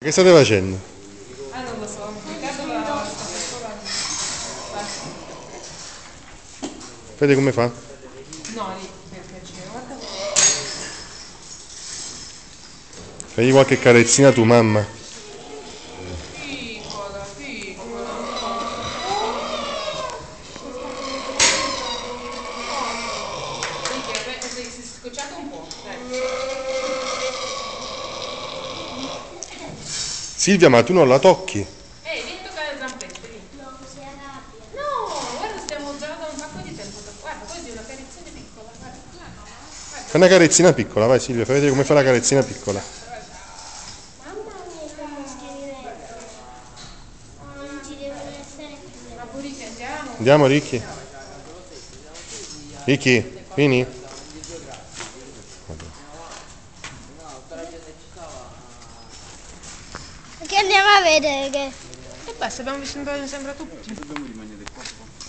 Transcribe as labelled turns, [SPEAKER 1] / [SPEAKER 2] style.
[SPEAKER 1] Che state facendo?
[SPEAKER 2] Ah, non lo so, Riccardo la sta ancora.
[SPEAKER 1] Vedi come fa?
[SPEAKER 2] No, lì, per piacere, guarda.
[SPEAKER 1] Fagli qualche carezzina a tua mamma.
[SPEAKER 2] Piccola, piccola. Si è scocciato un po',
[SPEAKER 1] Silvia, ma tu non la tocchi?
[SPEAKER 2] vieni a toccare le zampette, vieni. No, si arrabbia. No, guarda, stiamo già da un sacco di tempo. Guarda, così una carezzina piccola, guarda.
[SPEAKER 1] Fai una carezzina piccola, vai Silvia, fai vedere come fa la carezzina piccola.
[SPEAKER 3] Mamma mia, come scrivete. Non ci devono essere più.
[SPEAKER 2] Ma pure andiamo.
[SPEAKER 1] Andiamo Ricky. Ricky, vieni.
[SPEAKER 3] Che andiamo a vedere.
[SPEAKER 2] E basta, abbiamo visto, mi sembra tutti.